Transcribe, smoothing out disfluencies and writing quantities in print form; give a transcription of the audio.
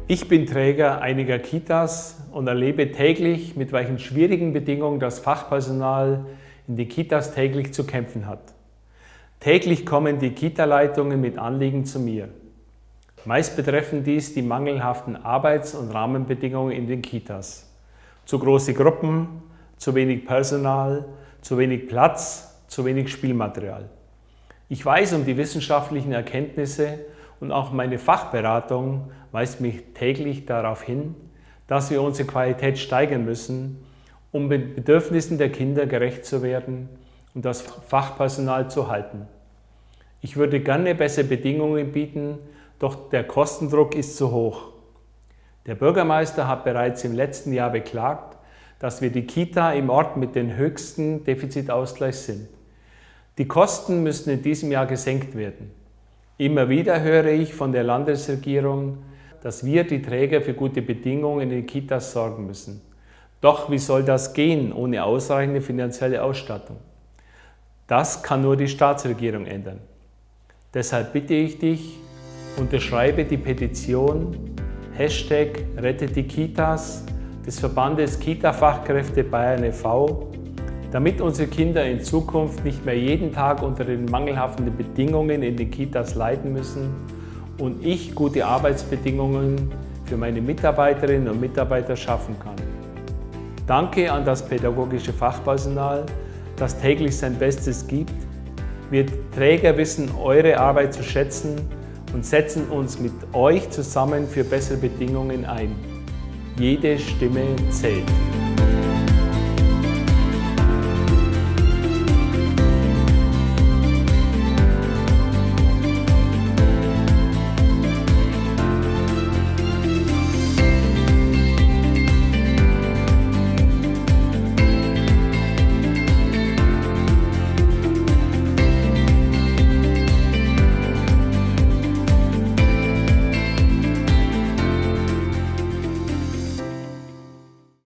Ich bin Träger einiger Kitas und erlebe täglich, mit welchen schwierigen Bedingungen das Fachpersonal in den Kitas täglich zu kämpfen hat. Täglich kommen die Kita-Leitungen mit Anliegen zu mir. Meist betreffen dies die mangelhaften Arbeits- und Rahmenbedingungen in den Kitas. Zu große Gruppen, zu wenig Personal, zu wenig Platz, zu wenig Spielmaterial. Ich weiß um die wissenschaftlichen Erkenntnisse und auch meine Fachberatung weist mich täglich darauf hin, dass wir unsere Qualität steigern müssen, um den Bedürfnissen der Kinder gerecht zu werden und das Fachpersonal zu halten. Ich würde gerne bessere Bedingungen bieten, doch der Kostendruck ist zu hoch. Der Bürgermeister hat bereits im letzten Jahr beklagt, dass wir die Kita im Ort mit dem höchsten Defizitausgleich sind. Die Kosten müssen in diesem Jahr gesenkt werden. Immer wieder höre ich von der Landesregierung, dass wir die Träger für gute Bedingungen in den Kitas sorgen müssen. Doch wie soll das gehen ohne ausreichende finanzielle Ausstattung? Das kann nur die Staatsregierung ändern. Deshalb bitte ich dich, unterschreibe die Petition #RettetDieKitas des Verbandes Kita-Fachkräfte Bayern e.V., damit unsere Kinder in Zukunft nicht mehr jeden Tag unter den mangelhaften Bedingungen in den Kitas leiden müssen und ich gute Arbeitsbedingungen für meine Mitarbeiterinnen und Mitarbeiter schaffen kann. Danke an das pädagogische Fachpersonal, das täglich sein Bestes gibt. Wir Träger wissen eure Arbeit zu schätzen und setzen uns mit euch zusammen für bessere Bedingungen ein. Jede Stimme zählt.